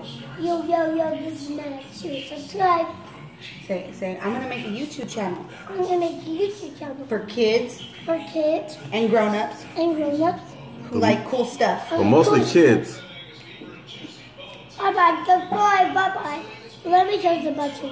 Yo, this is Nana. Subscribe. Say, I'm gonna make a YouTube channel. I'm gonna make a YouTube channel for kids. For kids. And grown-ups. And grown-ups. Who like cool stuff. Well, mostly kids. Bye-bye. Subscribe. Bye-bye. Let me show the button.